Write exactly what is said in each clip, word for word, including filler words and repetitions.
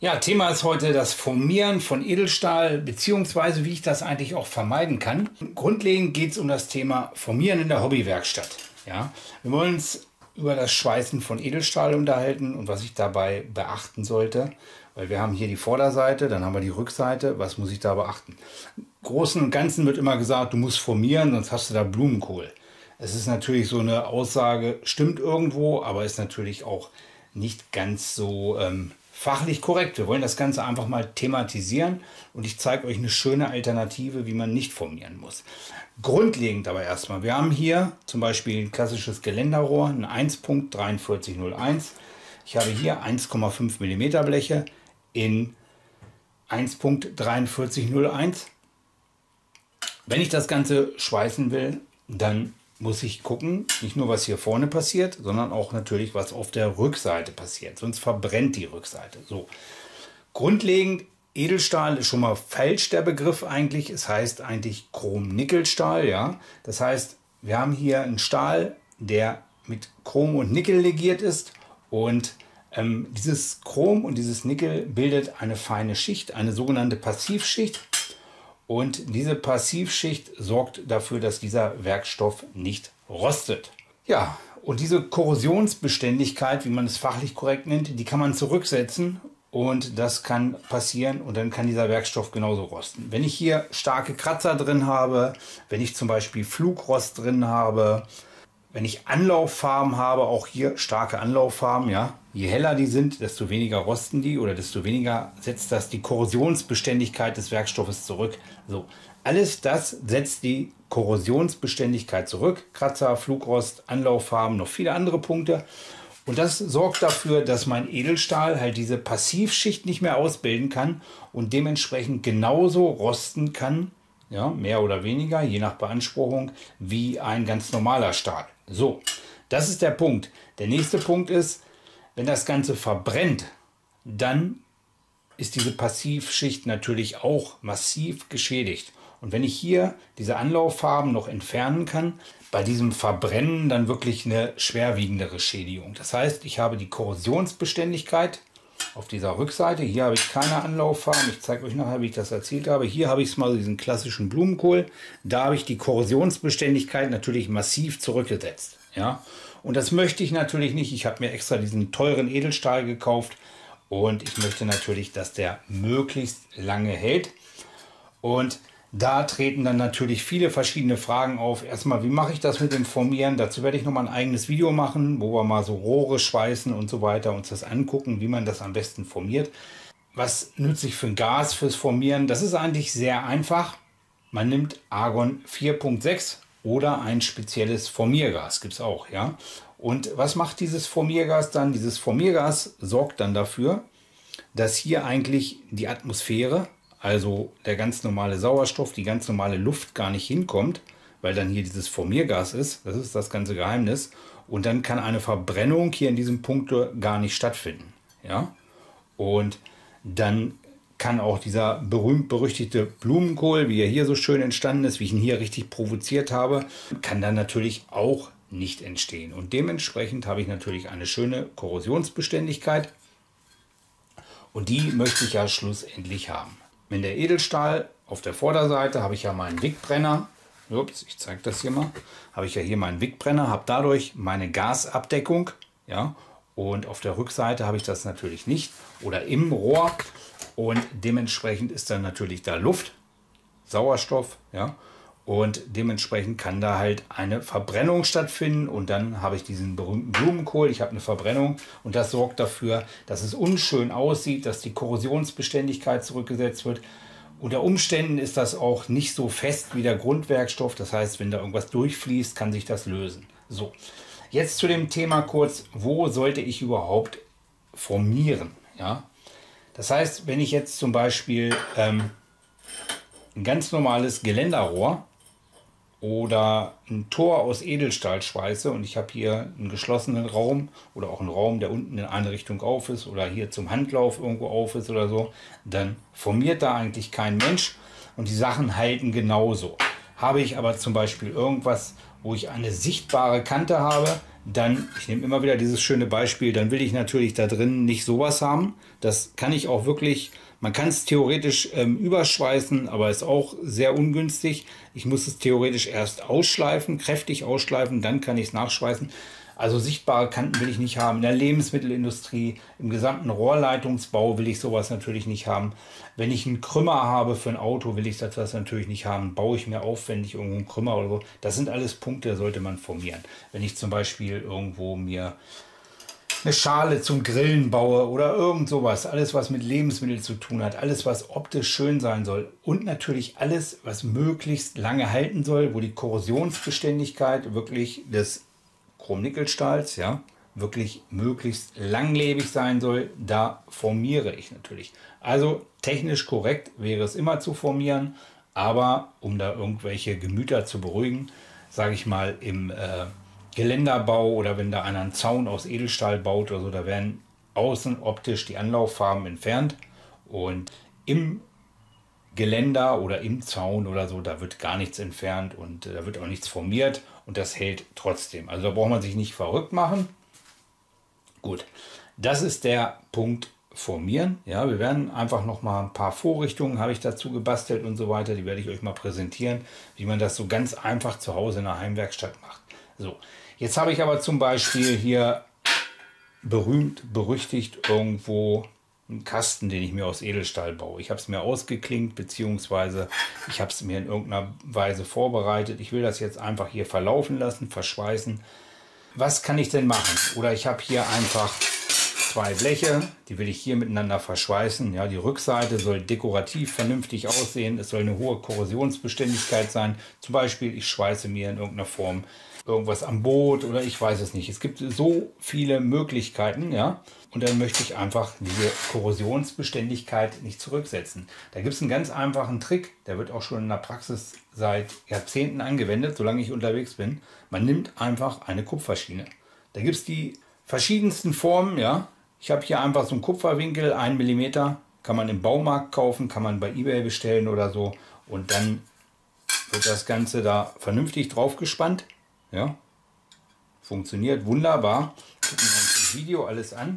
Ja, Thema ist heute das Formieren von Edelstahl, beziehungsweise wie ich das eigentlich auch vermeiden kann. Grundlegend geht es um das Thema Formieren in der Hobbywerkstatt. Ja, wir wollen uns über das Schweißen von Edelstahl unterhalten und was ich dabei beachten sollte. Weil wir haben hier die Vorderseite, dann haben wir die Rückseite. Was muss ich da beachten? Im Großen und Ganzen wird immer gesagt, du musst formieren, sonst hast du da Blumenkohl. Es ist natürlich so eine Aussage, stimmt irgendwo, aber ist natürlich auch nicht ganz so ähm, fachlich korrekt. Wir wollen das Ganze einfach mal thematisieren und ich zeige euch eine schöne Alternative, wie man nicht formieren muss. Grundlegend aber erstmal, wir haben hier zum Beispiel ein klassisches Geländerrohr, ein eins Punkt vier drei null eins. Ich habe hier eins Komma fünf Millimeter Bleche in eins Punkt vier drei null eins. Wenn ich das Ganze schweißen will, dann muss ich gucken, nicht nur was hier vorne passiert, sondern auch natürlich was auf der Rückseite passiert. Sonst verbrennt die Rückseite. So. Grundlegend, Edelstahl ist schon mal falsch der Begriff eigentlich. Es heißt eigentlich Chrom-Nickel-Stahl. Ja? Das heißt, wir haben hier einen Stahl, der mit Chrom und Nickel legiert ist. Und ähm, dieses Chrom und dieses Nickel bildet eine feine Schicht, eine sogenannte Passivschicht. Und diese Passivschicht sorgt dafür, dass dieser Werkstoff nicht rostet. Ja, und diese Korrosionsbeständigkeit, wie man es fachlich korrekt nennt, die kann man zurücksetzen und das kann passieren und dann kann dieser Werkstoff genauso rosten. Wenn ich hier starke Kratzer drin habe, wenn ich zum Beispiel Flugrost drin habe, wenn ich Anlauffarben habe, auch hier starke Anlauffarben, ja, je heller die sind, desto weniger rosten die oder desto weniger setzt das die Korrosionsbeständigkeit des Werkstoffes zurück. So, alles das setzt die Korrosionsbeständigkeit zurück. Kratzer, Flugrost, Anlauffarben, noch viele andere Punkte. Und das sorgt dafür, dass mein Edelstahl halt diese Passivschicht nicht mehr ausbilden kann und dementsprechend genauso rosten kann, ja, mehr oder weniger, je nach Beanspruchung, wie ein ganz normaler Stahl. So, das ist der Punkt. Der nächste Punkt ist, wenn das Ganze verbrennt, dann ist diese Passivschicht natürlich auch massiv geschädigt. Und wenn ich hier diese Anlauffarben noch entfernen kann, bei diesem Verbrennen dann wirklich eine schwerwiegendere Schädigung. Das heißt, ich habe die Korrosionsbeständigkeit auf dieser Rückseite. Hier habe ich keine Anlauffarben. Ich zeige euch nachher, wie ich das erzielt habe. Hier habe ich es mal diesen klassischen Blumenkohl. Da habe ich die Korrosionsbeständigkeit natürlich massiv zurückgesetzt. Ja? Und das möchte ich natürlich nicht. Ich habe mir extra diesen teuren Edelstahl gekauft. Und ich möchte natürlich, dass der möglichst lange hält. Und da treten dann natürlich viele verschiedene Fragen auf. Erstmal, wie mache ich das mit dem Formieren? Dazu werde ich nochmal ein eigenes Video machen, wo wir mal so Rohre schweißen und so weiter, uns das angucken, wie man das am besten formiert. Was nütze ich für ein Gas fürs Formieren? Das ist eigentlich sehr einfach. Man nimmt Argon vier Punkt sechs oder ein spezielles Formiergas, gibt es auch. Ja? Und was macht dieses Formiergas dann? Dieses Formiergas sorgt dann dafür, dass hier eigentlich die Atmosphäre, also der ganz normale Sauerstoff, die ganz normale Luft gar nicht hinkommt, weil dann hier dieses Formiergas ist. Das ist das ganze Geheimnis. Und dann kann eine Verbrennung hier in diesem Punkt gar nicht stattfinden. Ja? Und dann kann auch dieser berühmt-berüchtigte Blumenkohl, wie er hier so schön entstanden ist, wie ich ihn hier richtig provoziert habe, kann dann natürlich auch nicht entstehen. Und dementsprechend habe ich natürlich eine schöne Korrosionsbeständigkeit. Und die möchte ich ja schlussendlich haben. Wenn der Edelstahl auf der Vorderseite habe ich ja meinen Wickbrenner, ups, ich zeige das hier mal, habe ich ja hier meinen Wickbrenner, habe dadurch meine Gasabdeckung, ja, und auf der Rückseite habe ich das natürlich nicht oder im Rohr und dementsprechend ist dann natürlich da Luft, Sauerstoff, ja, und dementsprechend kann da halt eine Verbrennung stattfinden und dann habe ich diesen berühmten Blumenkohl, ich habe eine Verbrennung und das sorgt dafür, dass es unschön aussieht, dass die Korrosionsbeständigkeit zurückgesetzt wird. Unter Umständen ist das auch nicht so fest wie der Grundwerkstoff, das heißt, wenn da irgendwas durchfließt, kann sich das lösen. So, jetzt zu dem Thema kurz, wo sollte ich überhaupt formieren? Ja? Das heißt, wenn ich jetzt zum Beispiel ähm, ein ganz normales Geländerrohr oder ein Tor aus Edelstahl schweiße und ich habe hier einen geschlossenen Raum oder auch einen Raum, der unten in eine Richtung auf ist oder hier zum Handlauf irgendwo auf ist oder so, dann formiert da eigentlich kein Mensch und die Sachen halten genauso. Habe ich aber zum Beispiel irgendwas, wo ich eine sichtbare Kante habe, dann, ich nehme immer wieder dieses schöne Beispiel, dann will ich natürlich da drin nicht sowas haben. Das kann ich auch wirklich, man kann es theoretisch ähm, überschweißen, aber ist auch sehr ungünstig. Ich muss es theoretisch erst ausschleifen, kräftig ausschleifen, dann kann ich es nachschweißen. Also sichtbare Kanten will ich nicht haben. In der Lebensmittelindustrie, im gesamten Rohrleitungsbau will ich sowas natürlich nicht haben. Wenn ich einen Krümmer habe für ein Auto, will ich das natürlich nicht haben. Baue ich mir aufwendig irgendwo einen Krümmer oder so. Das sind alles Punkte, sollte man formieren. Wenn ich zum Beispiel irgendwo mir eine Schale zum Grillen baue oder irgend sowas. Alles, was mit Lebensmitteln zu tun hat. Alles, was optisch schön sein soll. Und natürlich alles, was möglichst lange halten soll, wo die Korrosionsbeständigkeit wirklich des Chrom-Nickel-Stahls, ja, wirklich möglichst langlebig sein soll, da formiere ich natürlich. Also technisch korrekt wäre es immer zu formieren, aber um da irgendwelche Gemüter zu beruhigen, sage ich mal, im äh, Geländerbau oder wenn da einer einen Zaun aus Edelstahl baut oder so, da werden außen optisch die Anlauffarben entfernt und im Geländer oder im Zaun oder so, da wird gar nichts entfernt und äh, da wird auch nichts formiert und das hält trotzdem. Also da braucht man sich nicht verrückt machen. Gut, das ist der Punkt formieren. Ja, wir werden einfach noch mal ein paar Vorrichtungen habe ich dazu gebastelt und so weiter. Die werde ich euch mal präsentieren, wie man das so ganz einfach zu Hause in der Heimwerkstatt macht. So, jetzt habe ich aber zum Beispiel hier berühmt, berüchtigt irgendwo einen Kasten, den ich mir aus Edelstahl baue. Ich habe es mir ausgeklinkt, beziehungsweise ich habe es mir in irgendeiner Weise vorbereitet. Ich will das jetzt einfach hier verlaufen lassen, verschweißen. Was kann ich denn machen? Oder ich habe hier einfach zwei Bleche, die will ich hier miteinander verschweißen. Ja, die Rückseite soll dekorativ vernünftig aussehen. Es soll eine hohe Korrosionsbeständigkeit sein. Zum Beispiel, ich schweiße mir in irgendeiner Form irgendwas am Boot oder ich weiß es nicht. Es gibt so viele Möglichkeiten, ja. Und dann möchte ich einfach diese Korrosionsbeständigkeit nicht zurücksetzen. Da gibt es einen ganz einfachen Trick, der wird auch schon in der Praxis seit Jahrzehnten angewendet, solange ich unterwegs bin. Man nimmt einfach eine Kupferschiene. Da gibt es die verschiedensten Formen, ja. Ich habe hier einfach so einen Kupferwinkel, einen Millimeter, kann man im Baumarkt kaufen, kann man bei eBay bestellen oder so. Und dann wird das Ganze da vernünftig drauf gespannt. Ja, funktioniert wunderbar. Gucken wir uns das Video alles an.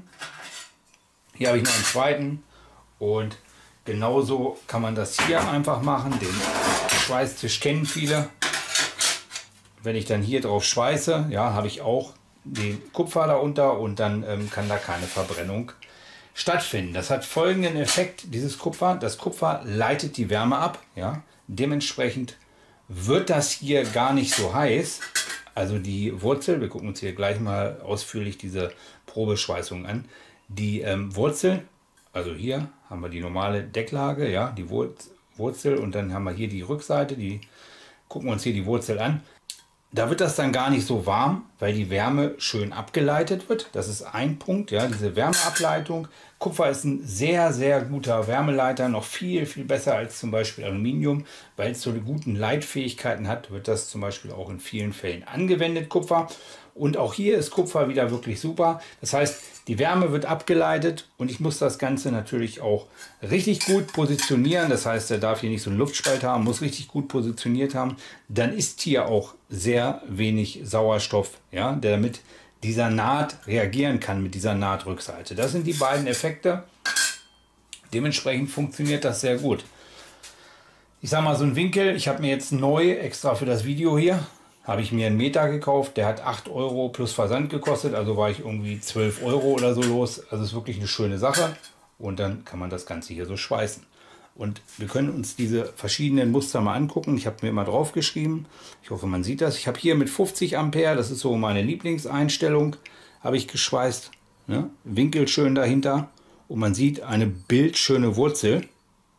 Hier habe ich noch einen zweiten und genauso kann man das hier einfach machen. Den Schweißtisch kennen viele. Wenn ich dann hier drauf schweiße, ja, habe ich auch den Kupfer darunter und dann ähm, kann da keine Verbrennung stattfinden. Das hat folgenden Effekt, dieses Kupfer. Das Kupfer leitet die Wärme ab. Ja, dementsprechend wird das hier gar nicht so heiß. Also die Wurzel, wir gucken uns hier gleich mal ausführlich diese Probeschweißung an. Die ähm, Wurzel, also hier haben wir die normale Decklage, ja, die Wurzel und dann haben wir hier die Rückseite, die gucken wir uns hier die Wurzel an. Da wird das dann gar nicht so warm, weil die Wärme schön abgeleitet wird. Das ist ein Punkt, ja, diese Wärmeableitung. Kupfer ist ein sehr, sehr guter Wärmeleiter, noch viel, viel besser als zum Beispiel Aluminium, weil es so eine guten Leitfähigkeiten hat, wird das zum Beispiel auch in vielen Fällen angewendet, Kupfer. Und auch hier ist Kupfer wieder wirklich super. Das heißt, die Wärme wird abgeleitet und ich muss das Ganze natürlich auch richtig gut positionieren. Das heißt, er darf hier nicht so einen Luftspalt haben, muss richtig gut positioniert haben. Dann ist hier auch sehr wenig Sauerstoff, ja, der damit dieser Naht reagieren kann mit dieser Nahtrückseite. Das sind die beiden Effekte. Dementsprechend funktioniert das sehr gut. Ich sage mal so einen Winkel, ich habe mir jetzt neu extra für das Video hier, habe ich mir einen Meter gekauft, der hat acht Euro plus Versand gekostet, also war ich irgendwie zwölf Euro oder so los. Also ist wirklich eine schöne Sache und dann kann man das Ganze hier so schweißen. Und wir können uns diese verschiedenen Muster mal angucken. Ich habe mir immer drauf geschrieben. Ich hoffe, man sieht das. Ich habe hier mit fünfzig Ampere, das ist so meine Lieblingseinstellung, habe ich geschweißt. Ne? Winkel schön dahinter. Und man sieht eine bildschöne Wurzel.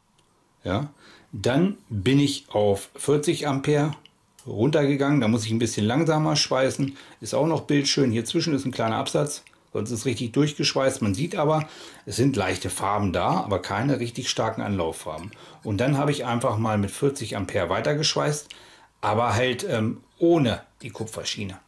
Ja? Dann bin ich auf vierzig Ampere runtergegangen. Da muss ich ein bisschen langsamer schweißen. Ist auch noch bildschön. Hier zwischen ist ein kleiner Absatz. Sonst ist es richtig durchgeschweißt. Man sieht aber, es sind leichte Farben da, aber keine richtig starken Anlauffarben. Und dann habe ich einfach mal mit vierzig Ampere weitergeschweißt, aber halt ähm, ohne die Kupferschiene.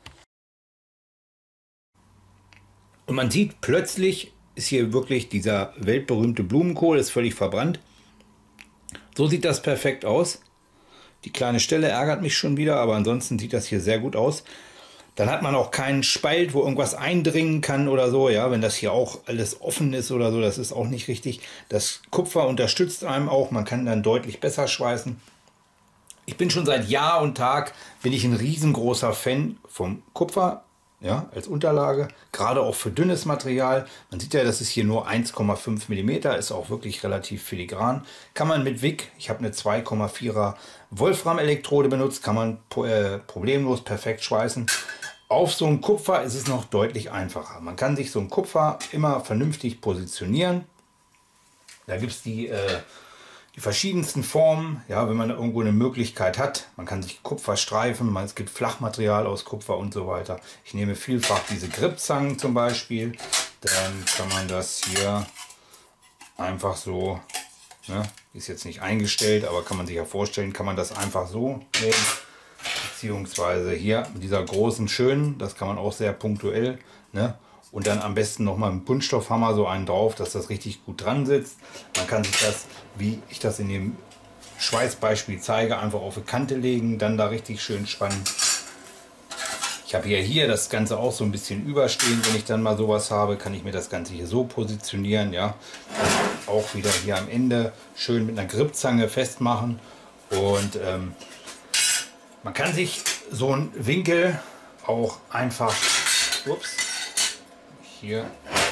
Und man sieht, plötzlich ist hier wirklich dieser weltberühmte Blumenkohl, ist völlig verbrannt. So sieht das perfekt aus. Die kleine Stelle ärgert mich schon wieder, aber ansonsten sieht das hier sehr gut aus. Dann hat man auch keinen Spalt, wo irgendwas eindringen kann oder so. Ja, wenn das hier auch alles offen ist oder so, das ist auch nicht richtig. Das Kupfer unterstützt einem auch. Man kann dann deutlich besser schweißen. Ich bin schon seit Jahr und Tag bin ich ein riesengroßer Fan vom Kupfer, ja, als Unterlage. Gerade auch für dünnes Material. Man sieht ja, das ist hier nur eins Komma fünf Millimeter, ist auch wirklich relativ filigran. Kann man mit Wick, ich habe eine zwei Komma vierer Wolfram-Elektrode benutzt, kann man äh, problemlos perfekt schweißen. Auf so einem Kupfer ist es noch deutlich einfacher. Man kann sich so ein Kupfer immer vernünftig positionieren. Da gibt es die, äh, die verschiedensten Formen, ja, wenn man irgendwo eine Möglichkeit hat. Man kann sich Kupfer streifen, es gibt Flachmaterial aus Kupfer und so weiter. Ich nehme vielfach diese Gripzangen zum Beispiel. Dann kann man das hier einfach so, ne, ist jetzt nicht eingestellt, aber kann man sich ja vorstellen, kann man das einfach so nehmen. Beziehungsweise hier mit dieser großen schönen, das kann man auch sehr punktuell, ne? Und dann am besten noch mal mit Kunststoffhammer so einen drauf, dass das richtig gut dran sitzt. Man kann sich das, wie ich das in dem Schweißbeispiel zeige, einfach auf eine Kante legen, dann da richtig schön spannen. Ich habe hier, hier das Ganze auch so ein bisschen überstehen. Wenn ich dann mal sowas habe, kann ich mir das Ganze hier so positionieren. Ja, auch wieder hier am Ende schön mit einer Gripzange festmachen. Und ähm, man kann sich so einen Winkel auch einfach, ups, hier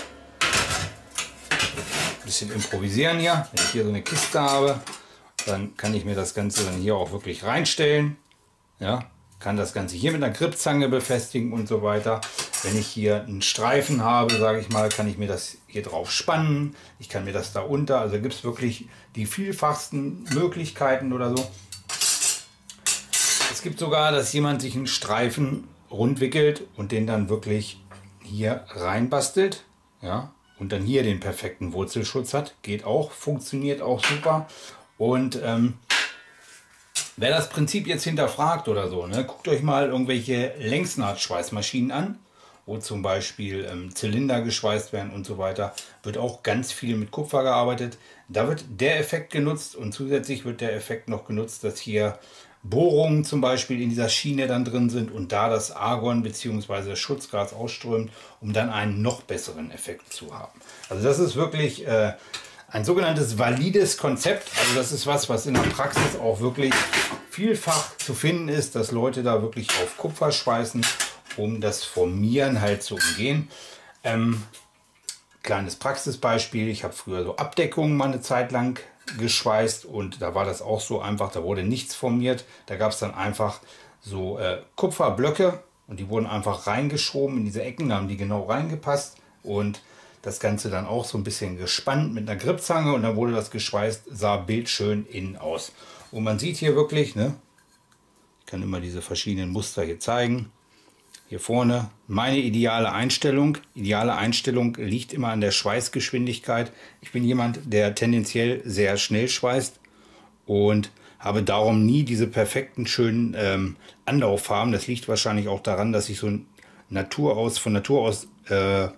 ein bisschen improvisieren hier. Wenn ich hier so eine Kiste habe, dann kann ich mir das Ganze dann hier auch wirklich reinstellen. Ja, kann das Ganze hier mit einer Gripzange befestigen und so weiter. Wenn ich hier einen Streifen habe, sage ich mal, kann ich mir das hier drauf spannen. Ich kann mir das da unter, also gibt es wirklich die vielfachsten Möglichkeiten oder so. Es gibt sogar, dass jemand sich einen Streifen rundwickelt und den dann wirklich hier reinbastelt, ja, und dann hier den perfekten Wurzelschutz hat. Geht auch, funktioniert auch super. Und ähm, wer das Prinzip jetzt hinterfragt oder so, ne, guckt euch mal irgendwelche Längsnahtschweißmaschinen an, wo zum Beispiel ähm, Zylinder geschweißt werden und so weiter. Wird auch ganz viel mit Kupfer gearbeitet. Da wird der Effekt genutzt und zusätzlich wird der Effekt noch genutzt, dass hier Bohrungen zum Beispiel in dieser Schiene dann drin sind und da das Argon bzw. das Schutzgas ausströmt, um dann einen noch besseren Effekt zu haben. Also das ist wirklich äh, ein sogenanntes valides Konzept. Also das ist was, was in der Praxis auch wirklich vielfach zu finden ist, dass Leute da wirklich auf Kupfer schweißen, um das Formieren halt zu umgehen. Ähm, kleines Praxisbeispiel, ich habe früher so Abdeckungen mal eine Zeit lang geschweißt und da war das auch so einfach, da wurde nichts formiert. Da gab es dann einfach so äh, Kupferblöcke und die wurden einfach reingeschoben in diese Ecken, da haben die genau reingepasst und das Ganze dann auch so ein bisschen gespannt mit einer Gripzange und dann wurde das geschweißt, sah bildschön innen aus. Und man sieht hier wirklich, ne, ich kann immer diese verschiedenen Muster hier zeigen. Hier vorne meine ideale Einstellung. Ideale Einstellung liegt immer an der Schweißgeschwindigkeit. Ich bin jemand, der tendenziell sehr schnell schweißt und habe darum nie diese perfekten, schönen ähm, Anlauffarben. Das liegt wahrscheinlich auch daran, dass ich so ein Natur aus, von Natur aus äh,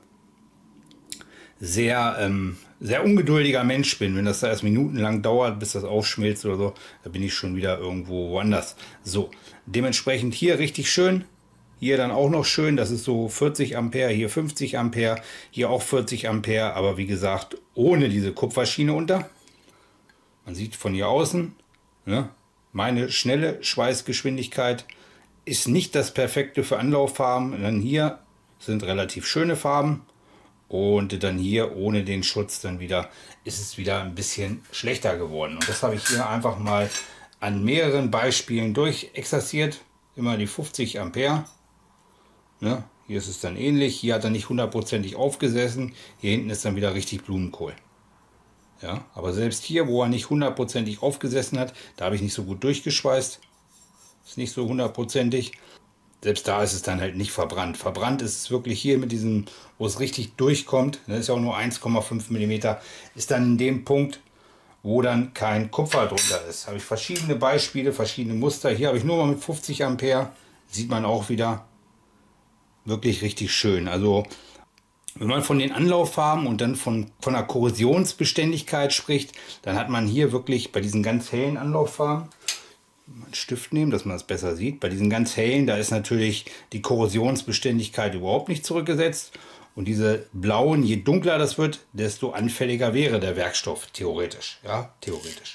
sehr, ähm, sehr ungeduldiger Mensch bin. Wenn das da erst minutenlang dauert, bis das aufschmilzt oder so, da bin ich schon wieder irgendwo woanders. So, dementsprechend hier richtig schön. Hier dann auch noch schön, das ist so vierzig Ampere, hier fünfzig Ampere, hier auch vierzig Ampere, aber wie gesagt, ohne diese Kupferschiene unter. Man sieht von hier außen, ne, meine schnelle Schweißgeschwindigkeit ist nicht das perfekte für Anlauffarben. Und dann hier sind relativ schöne Farben und dann hier ohne den Schutz dann wieder ist es wieder ein bisschen schlechter geworden. Und das habe ich hier einfach mal an mehreren Beispielen durchexerziert. Immer die fünfzig Ampere. Ne? Hier ist es dann ähnlich. Hier hat er nicht hundertprozentig aufgesessen. Hier hinten ist dann wieder richtig Blumenkohl. Ja, aber selbst hier, wo er nicht hundertprozentig aufgesessen hat, da habe ich nicht so gut durchgeschweißt. Ist nicht so hundertprozentig. Selbst da ist es dann halt nicht verbrannt. Verbrannt ist es wirklich hier mit diesem, wo es richtig durchkommt. Das ist ja auch nur eins Komma fünf Millimeter. Ist dann in dem Punkt, wo dann kein Kupfer drunter ist. Habe ich verschiedene Beispiele, verschiedene Muster. Hier habe ich nur mal mit fünfzig Ampere. Sieht man auch wieder. Wirklich richtig schön. Also wenn man von den Anlauffarben und dann von, von der Korrosionsbeständigkeit spricht, dann hat man hier wirklich bei diesen ganz hellen Anlauffarben, einen Stift nehmen, dass man das besser sieht. Bei diesen ganz hellen, da ist natürlich die Korrosionsbeständigkeit überhaupt nicht zurückgesetzt. Und diese blauen, je dunkler das wird, desto anfälliger wäre der Werkstoff, theoretisch. Ja, theoretisch.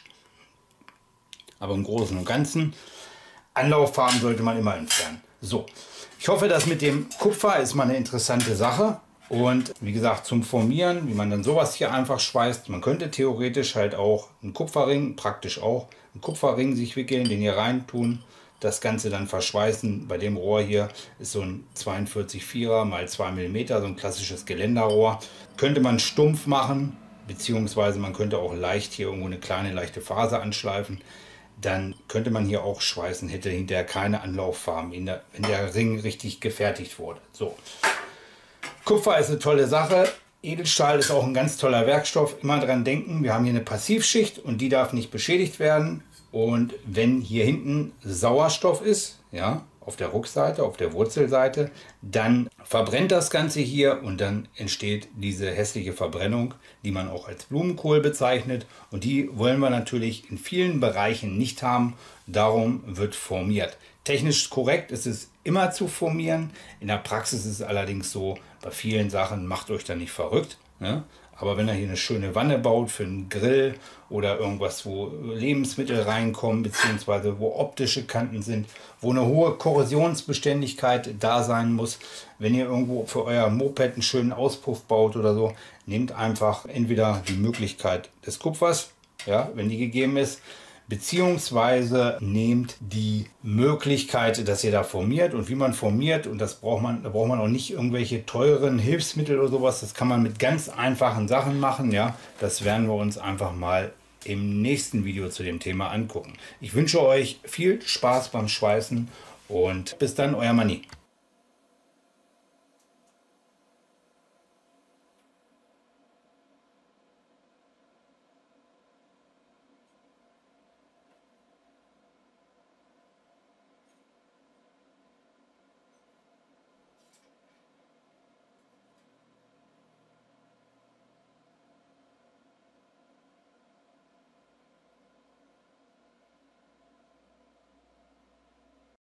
Aber im Großen und Ganzen, Anlauffarben sollte man immer entfernen. So, ich hoffe, das mit dem Kupfer ist mal eine interessante Sache. Und wie gesagt, zum Formieren, wie man dann sowas hier einfach schweißt. Man könnte theoretisch halt auch einen Kupferring, praktisch auch, einen Kupferring sich wickeln, den hier rein tun. Das Ganze dann verschweißen. Bei dem Rohr hier ist so ein zweiundvierzig Vierer mal zwei Millimeter, so ein klassisches Geländerrohr. Könnte man stumpf machen, beziehungsweise man könnte auch leicht hier irgendwo eine kleine leichte Faser anschleifen. Dann könnte man hier auch schweißen, hätte hinterher keine Anlauffarben, wenn der, wenn der Ring richtig gefertigt wurde. So. Kupfer ist eine tolle Sache. Edelstahl ist auch ein ganz toller Werkstoff. Immer dran denken, wir haben hier eine Passivschicht und die darf nicht beschädigt werden. Und wenn hier hinten Sauerstoff ist, ja, auf der Rückseite, auf der Wurzelseite, dann verbrennt das Ganze hier und dann entsteht diese hässliche Verbrennung, die man auch als Blumenkohl bezeichnet. Und die wollen wir natürlich in vielen Bereichen nicht haben. Darum wird formiert. Technisch korrekt ist es immer zu formieren. In der Praxis ist es allerdings so, bei vielen Sachen macht euch da nicht verrückt. Ne? Aber wenn ihr hier eine schöne Wanne baut für einen Grill oder irgendwas, wo Lebensmittel reinkommen, beziehungsweise wo optische Kanten sind, wo eine hohe Korrosionsbeständigkeit da sein muss, wenn ihr irgendwo für euer Moped einen schönen Auspuff baut oder so, nehmt einfach entweder die Möglichkeit des Kupfers, ja, wenn die gegeben ist, beziehungsweise nehmt die Möglichkeit, dass ihr da formiert. Und wie man formiert, und das braucht man, da braucht man auch nicht irgendwelche teuren Hilfsmittel oder sowas, das kann man mit ganz einfachen Sachen machen. Ja, das werden wir uns einfach mal im nächsten Video zu dem Thema angucken. Ich wünsche euch viel Spaß beim Schweißen und bis dann, euer Manni.